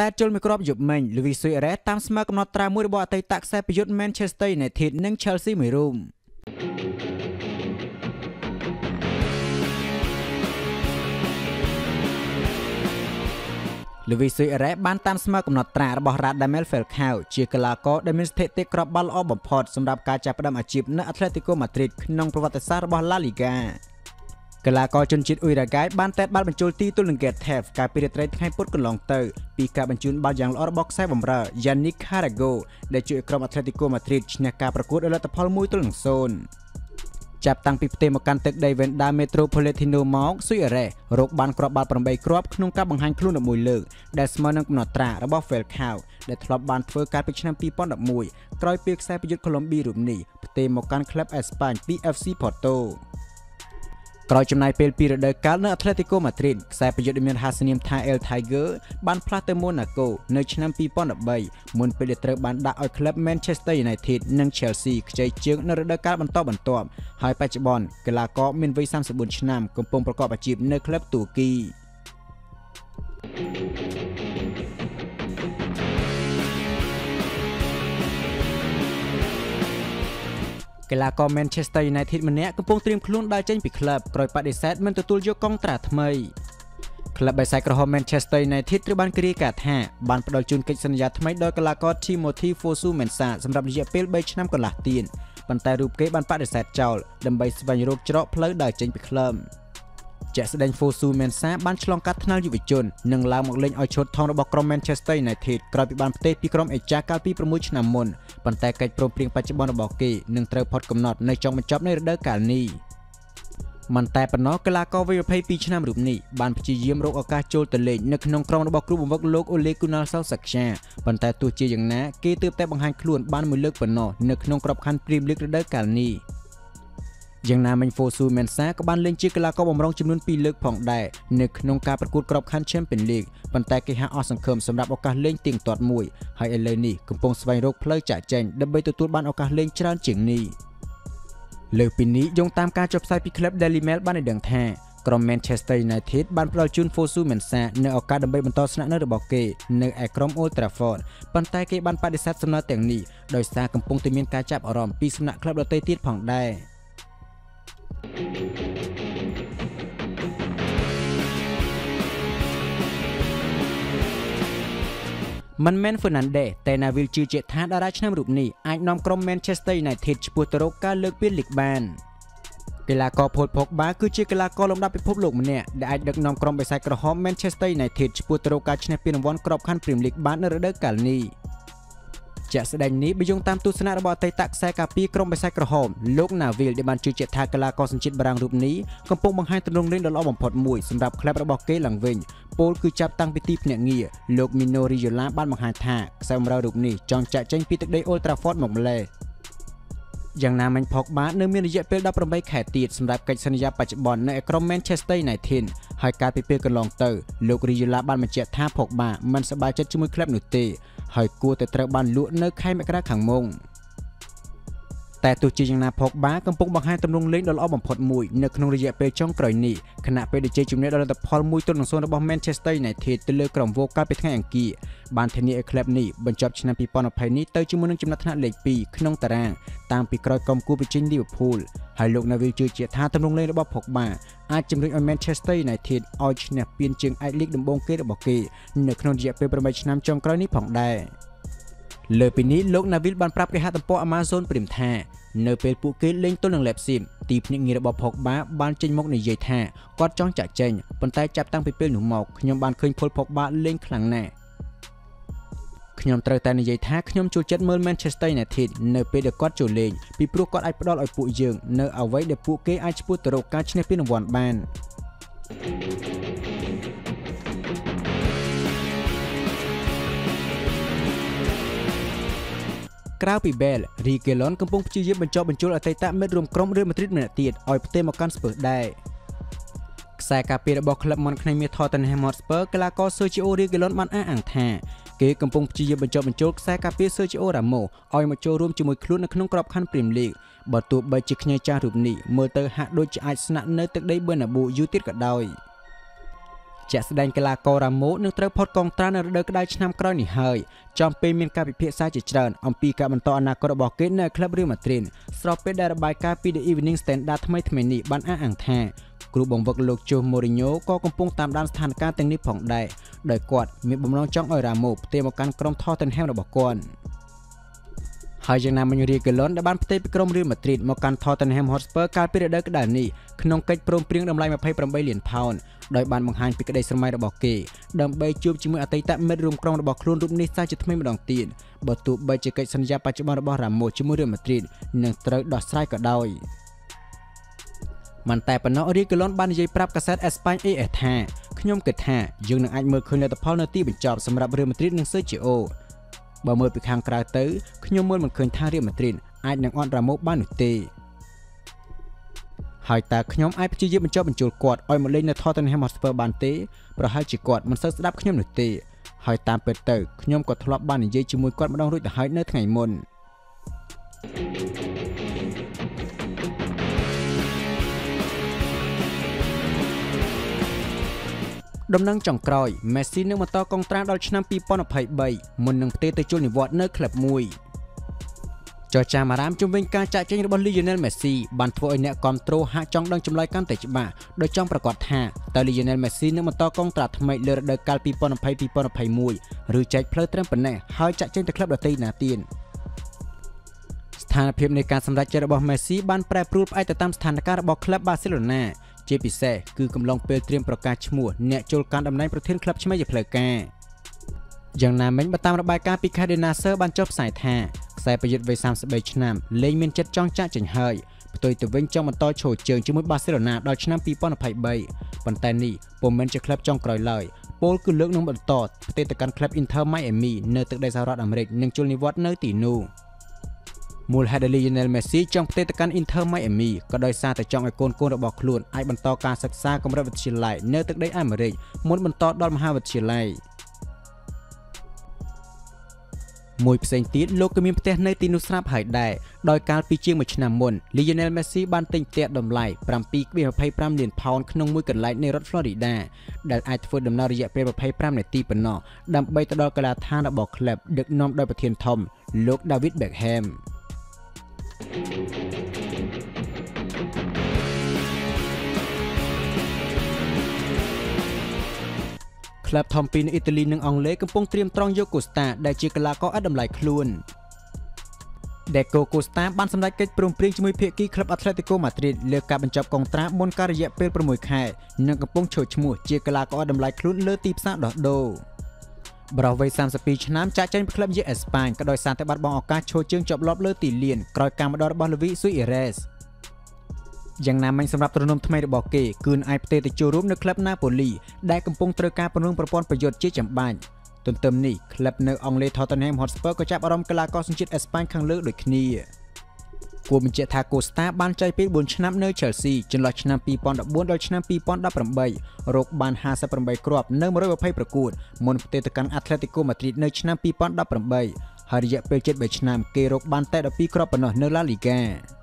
តែជុលមីក្របយប់មិញលូវីស៊ុយអេរ៉េតាមស្មើកំណត់ត្រាមួយរបស់អតីតខ្សែប្រយុទ្ធ Manchester United និង Chelsea មួយរូបលូវីស៊ុយអេរ៉េបានតាមស្មើកំណត់ត្រារបស់ Radamel Falcao ជាកីឡាករដែលមានស្ថិតិគ្រាប់បាល់ល្អបំផុតសម្រាប់ការចាប់ផ្ដើមអាជីពនៅ Atletico Madrid ក្នុងប្រវត្តិសាស្ត្ររបស់ La Liga កីឡាករជនជាតិអ៊ុយរ៉ាហ្គាយបានតែបាល់បញ្ចូលទីទល់នឹង Getafe កាលពីរាត្រីថ្ងៃពុធកន្លងទៅពីការបញ្ជូនបាល់យ៉ាងល្អរបស់ខ្សែបម្រើ Yannick Carragher ដែលជួយឲ្យក្រុម Atletico Madrid ឈ្នះការប្រកួតដោយលទ្ធផល 1-0 ចាប់តាំងពីផ្ទៃមកកាន់ទឹកដី Venda Metropolitano មកស៊ុយអេរ៉េរកបានគ្រាប់បាល់8គ្រាប់ក្នុងការបង្ហាញខ្លួន11លើកដែលស្មើនឹងកំណត់ត្រារបស់ Falcao ដែលធ្លាប់បានធ្វើកាលពីឆ្នាំ 2011 ក្រោយពេលខ្សែប្រយុទ្ធកូឡុំប៊ីរូបនេះផ្ទេរមកកាន់ក្លឹបអេស្ប៉ាញពី FC Porto ក្រោយចំណាយពេល2រដូវកាលនៅ Atletico Madrid ខ្សែប្រយុទ្ធដែលមានហៅសនាមថា El Tiger បានផ្លាស់ទៅ Monaco នៅឆ្នាំ 2013 មុនពេលត្រូវបានដាក់ឲ្យក្លឹប Manchester United និង Chelsea ខ្ចីជើងនៅរដូវកាលបន្តបន្ទាប់ហើយបច្ចុប្បន្នកីឡាករមានវ័យ34ឆ្នាំកំពុងប្រកបអាជីពនៅក្លឹបទួរគីកីឡាករ Manchester United ម្នាក់កំពុងត្រៀមខ្លួនដើរចេញពីក្លឹបក្រោយបដិសេធមិនទទួលយកកងត្រាថ្មីក្លឹបបិសាចក្រហម Manchester United ត្រូវបានគេរាយការណ៍ថាបានផ្ដល់ជូនកិច្ចសន្យាថ្មីដល់កីឡាករ Timothy Fosu Mensah សម្រាប់រយៈពេល3ឆ្នាំកន្លះទៀតប៉ុន្តែរូបគេបានបដិសេធចោលដើម្បីស្វែងរកច្រកផ្លូវដើរចេញពីក្លឹបជាក់ស្ដែង Fosu Mensah បានឆ្លងកាត់ថ្នាលយុវជននិងឡើងមកលេងឲ្យឈុតថងរបស់ក្រុម Manchester United ក្រោយពីបានផ្ទេរពីក្រុមអេចាកាលពី6ឆ្នាំមុនប៉ុន្តែកិច្ចព្រមព្រៀងបច្ចុប្បន្នរបស់គេនឹងត្រូវផុតកំណត់នៅចុងបញ្ចប់នៃរដូវកាលនេះមិនតែប៉ុណ្ណោះកីឡាករវ័យ22ឆ្នាំរូបនេះបានព្យាយាមរកឱកាសចូលទៅលេងនៅក្នុងក្រុមរបស់គ្រូបង្វឹកលោក Ole Gunnar Solskjaer ប៉ុន្តែទោះជាយ៉ាងណាគេទើបតែបង្ហាញខ្លួនបានមួយលើកប៉ុណ្ណោះនៅក្នុងក្របខ័ណ្ឌ Premier League រដូវកាលនេះយ៉ាងណាមិញ Fosu Mensah ក៏បានលេងជាកីឡាករបម្រុងចំនួន2លើកផងដែរនៅក្នុងការប្រកួតក្របខ័ណ្ឌ Champions League ប៉ុន្តែគេហាក់អស់សង្ឃឹមសម្រាប់ឱកាសលេងទៀងទាត់មួយហើយឥឡូវនេះកំពុងស្វែងរកផ្លូវចាក់ចែងដើម្បីទទួលបានឱកាសលេងច្រើនជាងនេះលើពីនេះយោងតាមការចុះផ្សាយពីក្លឹប Daily Mail បានឲ្យដឹងថាក្រុម Manchester United បានផ្ដល់ជូន Fosu Mensah នៅឱកាសដើម្បីបន្តស្នាក់នៅរបស់គេនៅឯក្រុម Old Trafford ប៉ុន្តែគេបានបដិសេធសំណើទាំងនេះដោយសារកំពុងតែមានការចាប់អារម្មណ៍ពីសំណាក់ក្លឹបដទៃទៀតផងដែរមិនមែន Fernandes តែណាវិលជឿជាក់ថាតារាឆ្នាំរូបនេះអាចនាំក្រុម Manchester United ឆ្ពោះទៅរកការលើកពានលីកបានកីឡាករ Paul Pogba គឺជាកីឡាករលំដាប់ពិភពលោកម្នាក់ដែលអាចដឹកនាំក្រុមបិសាចក្រហម Manchester United ឆ្ពោះទៅរកការឈ្នះពានរង្វាន់ក្របខ័ណ្ឌ Premier League បាននៅរដូវកាលនេះជាក់ស្ដែងនេះបើយោងតាមទស្សនៈរបស់អតីតខ្សែការពារក្រុមបិសាចក្រហមលោក Nabil ដែលបានជឿជាក់ថាកីឡាករសញ្ជាតិបារាំងរូបនេះកំពុងបង្ហាញទម្រង់លេងដ៏ល្អបំផុតមួយសម្រាប់ក្លឹបរបស់គេឡើងវិញពលគឺចាប់តាំងពីទីភ្នាក់ងារលោក Mino Raiola បានបង្ហាញថាខ្សែបម្រើរូបនេះចង់ចាក់ចេញពីទឹកដី Old Trafford មកម្លេះយ៉ាងណាមិញ Pogba នៅមានរយៈពេល18ខែទៀតសម្រាប់កិច្ចសន្យាបច្ចុប្បន្ននៅក្រុម Manchester United ហើយកាលពីពេលកន្លងទៅលោក Raiola បានបញ្ជាក់ថា Pogba មិនសប្បាយចិត្តជាមួយក្លឹបនោះទេហើយគួរតែត្រូវបានលក់នៅខែមករាខាងមុខតែទោះជាយ៉ាងណា Pogba កំពុងបង្ហាញទម្រង់លេងដ៏ល្អបំផុតមួយនៅក្នុងរយៈពេលចុងក្រោយនេះខណៈពេលដែលជ័យជំនះដល់លទ្ធផល 1-0 របស់ Manchester United ទៅលើក្រុម Wolves កាលពីថ្ងៃអង្គារបានធានាឲ្យក្លឹបនេះបញ្ចប់ឆ្នាំ 2020 នេះទៅជាមួយនឹងចំណាត់ថ្នាក់លេខ2ក្នុងតារាងតាមពីក្រោយក្រុមគូប្រជែង Liverpool ហើយលោក Nabil ជឿជាក់ថាទម្រង់លេងរបស់ Pogba អាចជំរុញឲ្យ Manchester United ឲ្យឈ្នះពានជើងឯកលីកដំបូងគេរបស់គេនៅក្នុងរយៈពេល8ឆ្នាំចុងក្រោយនេះផងដែរលើពីនេះលោក Nabil បានប្រាប់គេហទំព័រ Amazon Prime ថានៅពេលពួកគេលេងទល់នឹង Leipzig ទីភ្នាក់ងាររបស់ Pogba បានចេញមកនិយាយថាគាត់ចង់ចាក់ចេញប៉ុន្តែចាប់តាំងពីពេលនោះមកខ្ញុំបានឃើញពល Pogba លេងខ្លាំងណាស់ខ្ញុំត្រូវតែនិយាយថាខ្ញុំចូលចិត្តមើល Manchester United នៅពេលដែលគាត់ចូលលេងពីព្រោះគាត់អាចផ្ដល់ឲ្យពួកយើងនៅអ្វីដែលពួកគេអាចឆ្ពោះទៅរកការឈ្នះពានរង្វាន់បានក្រៅពី Bale រីហ្គេឡុនកំពុងព្យាយាមបញ្ចុះបញ្ចូលអតីតមិត្តរួមក្រុម Real Madrid ម្នាក់ទៀតឲ្យផ្ទេរមកកាន់ Spurs ដែរខ្សែការពាររបស់ក្លឹបមាន់ខ្ញីមាស Tottenham Hotspur កីឡាករ Sergio Reguilon បានអះអាងថាគេកំពុងព្យាយាមបញ្ចុះបញ្ចូលខ្សែការពារ Sergio Ramos ឲ្យមកចូលរួមជាមួយខ្លួននៅក្នុងក្របខ័ណ្ឌ Premier League បើទោះបីជាខ្ញីចាស់រូបនេះមើលទៅហាក់ដូចជាអាចស្នាក់នៅទឹកដី Bernabeu យូរទៀតក៏ដោយជាក់ស្ដែងកីឡាកររ៉ាម៉ូនឹងត្រូវផុតកងត្រានៅរដូវក្តៅឆ្នាំក្រោយនេះហើយចំពេលមានការពិភាក្សាជាច្រើនអំពីការបន្តអនាគតរបស់គេនៅក្លឹបរៀលម៉ាឌ្រីតស្របពេលដែលរបាយការណ៍ពី The Evening Standard ថ្មីនេះបានអះអាងថាគ្រូបង្វឹកលោកជូម៉ូរីញ៉ូក៏កំពុងតាមដានស្ថានភាពទាំងនេះផងដែរដោយគាត់មានបំណងចង់ឲ្យរ៉ាម៉ូផ្ទេរមកកាន់ក្រុមថតទន្ហែមរបស់គាត់ហើយយ៉ាងណាមិញរីកេឡុនដែលបានផ្ទេរពីក្រុមរៀលម៉ាឌ្រីតមកកាន់ថតទន្ហែមហតស្ពឺកាលពីរដូវក្តៅនេះក្នុងកិច្ចព្រមព្រៀងតម្លៃ28លានផោនដោយបានបង្ហាញពីក្តីស្រមៃរបស់គេដើម្បីជួបជាមួយអតីតមិត្តរួមក្រុមរបស់ខ្លួនរូបនេះសាជាថ្មីម្ដងទៀតបើទោះបីជាកិច្ចសន្យាបច្ចុប្បន្នរបស់រ៉ាម៉ូជាមួយរៀលម៉ាឌ្រីតនឹងត្រូវដោះស្រាយក៏ដោយមិនតែប៉ុណ្ណោះរីកេឡុនបាននិយាយប្រាប់កាសែតអេស្ប៉ាញ AS ថាខ្ញុំគិតថាយើងនឹងអាចមើលឃើញលទ្ធផលនៅទីបញ្ចប់សម្រាប់រៀលម៉ាឌ្រីតនិងស៊ឺជីអូបើមើលពីខាងក្រៅទៅខ្ញុំមើលមិនឃើញថារៀលម៉ាឌ្រីតអាចនឹងអត់រ៉ាម៉ូបាននោះទេហើយតើខ្ញុំអាចព្យាយាមបញ្ចុះបញ្ចូលគាត់ឲ្យមកលេងនៅថតទន្ហែមហតស្ពឺបានទេប្រហែលជាគាត់មិនសូវស្ដាប់ខ្ញុំនោះទេហើយតាមពិតទៅខ្ញុំក៏ធ្លាប់បាននិយាយជាមួយគាត់ម្ដងរួចទៅហើយនៅថ្ងៃមុនដំណឹងចុងក្រោយ Messi នឹងបន្តកងត្រាដល់ឆ្នាំ2023មុននឹងផ្ទេរទៅជួលនិវត្តន៍នៅក្លឹបមួយចរចាអារ៉ាមជុំវិញការចាក់ចេញរបស់ Lionel Messi បានធ្វើឲ្យអ្នកគាំទ្រហាក់ចង់ដឹងចម្លើយកាន់តែច្បាស់ដោយចង់ប្រកាសថាតើ Lionel Messi នឹងបន្តកងត្រាថ្មីលើរដូវកាល2020-2021ឬចែកផ្លូវត្រឹមប៉ុណ្ណេះហើយចាក់ចេញទៅក្លឹបដទៃណាទៀតស្ថានភាពនៃការសម្រេចចិត្តរបស់ Messi បានប្រែប្រួលផ្អែកទៅតាមស្ថានភាពរបស់ក្លឹប Barcelonaជាពិសេសគឺកំឡុងពេលត្រៀមប្រកាសឈ្មោះអ្នកចូលកាន់តំណែងប្រធានក្លឹបឆ្មេងជាផ្លូវការយ៉ាងណាមិញបើតាមរបាយការណ៍ពី Khmer Sport បានចុះផ្សាយថាខ្សែប្រយុទ្ធវ័យ33ឆ្នាំលែងមានចិត្តចង់ចាក់ចេញហើយផ្ទុយទៅវិញចង់បន្តឈរជើងជាមួយ Barcelona ដល់ឆ្នាំ2023ប៉ុន្តែនេះពុំមែនជាក្លឹបចុងក្រោយឡើយពលគឺលើកនឹងបន្តផ្ទេរទៅកាន់ក្លឹប Inter Miami នៅទឹកដីសហរដ្ឋអាមេរិកនិងជួលនិវត្តន៍នៅទីនោះមូលហេតុដែល Lionel Messi ចង់ផ្ទេរទៅកាន់ Inter Miami ក៏ដោយសារតែចង់ឲ្យកូនរបស់ខ្លួនអាចបន្តការសិក្សាកម្រិតវិទ្យាល័យនៅទឹកដីអាមេរិកមុនបន្តដល់មហាវិទ្យាល័យមួយផ្សេងទៀតលោកក៏មានផ្ទះនៅទីនោះស្រាប់ហើយដែរដោយកាលពីជាង1ឆ្នាំមុន Lionel Messi បានទិញផ្ទះតម្លៃ 7.25 លានផោនក្នុងមួយកន្លែងនៃរដ្ឋ Florida ដែលអាចធ្វើដំណើររយៈពេល25នាទីប៉ុណ្ណោះដើម្បីទៅដល់កីឡដ្ឋានរបស់ក្លឹបដឹកនាំដោយប្រធានធំលោក David Beckhamក្លឹបធំពីរនៅអ៊ីតាលីនិងអង់គ្លេសកំពុងត្រៀមត្រង់យកកូស្តាដែលជាកីឡាករឥតតម្លៃខ្លួនដែលកូស្តាបានសម្រេចកិច្ចព្រមព្រៀងជាមួយភាគីក្លឹបអាត្លេទីកូម៉ាឌ្រីតលើការបញ្ចប់កងត្រាមុនការរយៈពេល6ខែនិងកំពុងឈរឈ្មោះជាកីឡាករឥតតម្លៃខ្លួនលើទីផ្សារដោះដូរប្រុសវ័យ32ឆ្នាំចាក់ចេញពីក្លឹបយេអេស្ប៉ាញក៏ដោយសារតែបាត់បង់ឱកាសឈរជើងជាប់លាប់លើទីលានក្រោយការម្ដងរបស់ Luis Suarez យ៉ាងណាមិញសម្រាប់ទំនំថ្មីរបស់គេគឺអាចផ្ទេរទៅចូលរួមនៅក្លឹប Napoli ដែលកំពុងត្រូវការពង្រឹងប្រព័ន្ធប្រយុទ្ធជាចាំបាច់ទន្ទឹមនេះក្លឹបនៅអង់គ្លេស Tottenham Hotspur ក៏ចាប់អារម្មណ៍កីឡាករសញ្ជាតិអេស្ប៉ាញខាងលើដូចគ្នាគួរបញ្ជាក់ថាកូស្តាបានចែកពេល4ឆ្នាំនៅ Chelsea ចន្លោះឆ្នាំ2014ដល់ឆ្នាំ2018រកបាន58គ្រាប់នៅ120ប្រកួតមុនផ្ទេរទៅកាន់ Atletico Madrid នៅឆ្នាំ2018ហើយរយៈពេល7ឆ្នាំគេរកបានតែ12គ្រាប់ប៉ុណ្ណោះនៅ La Liga